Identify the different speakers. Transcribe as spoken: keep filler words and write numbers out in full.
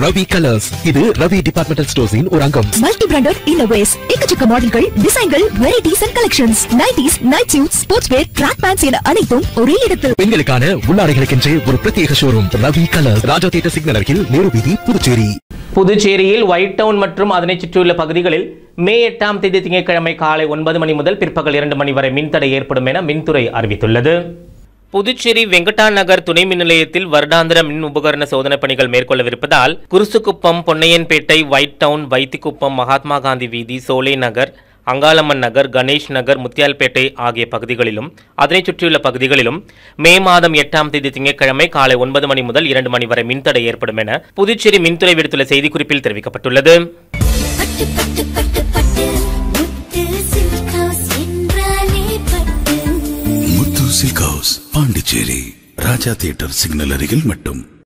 Speaker 1: Ravi colours. இது Ravi departmental ஸ்டோர்ஸின் ஒரு அங்கம்.
Speaker 2: மல்டி பிராண்டட் இன்னோவேஸ், எக்கச்சக்க மாடல்கள், டிசைன்கள், varieties and collections, nighties, night suit, sports wear, track pants என அனைத்தும் ஒரே இடத்தில்.
Speaker 1: பெண்களுக்கான உள்ளாடைகளுக்கென்றே ஒரு பிரத்யேக showroom Ravi colours. Raja theatre signal அருகில் நேரு வீதி, புதுச்சேரி.
Speaker 3: புதுச்சேரியில் ஒயிட் டவுன் மற்றும் அதனை சுற்றியுள்ள பகுதிகளில் மே எட்டாம் தேதி திங்கட்கிழமை காலை ஒன்பது மணி முதல் பிற்பகல் இரண்டு மணி வரை மின்தடை ஏற்படும் என மின்துறை அறிவித்துள்ளது. புதுச்சேரி வெங்கடா நகர் துணை மின் நிலையத்தில் வருடாந்திர மின் உபகரண சோதனை பணிகள் மேற்கொள்ளவிருப்பதால் குருசுக்குப்பம், பொன்னையன்பேட்டை, ஒயிட் டவுன், வைத்திக்குப்பம், மகாத்மா காந்தி வீதி, சோலை நகர், அங்காளம்மன் நகர், கணேஷ் நகர், முத்தியால்பேட்டை ஆகிய பகுதிகளிலும் அதனை சுற்றியுள்ள பகுதிகளிலும் மே மாதம் எட்டாம் தேதி திங்கட்கிழமை காலை ஒன்பது மணி முதல் இரண்டு மணி வரை மின்தடை ஏற்படும் என புதுச்சேரி மின்துறை விடுத்துள்ள செய்திக்குறிப்பில் தெரிவிக்கப்பட்டுள்ளது.
Speaker 4: பாண்டிச்சேரி ராஜா தியேட்டர் சிக்னல் அருகில் மட்டும்.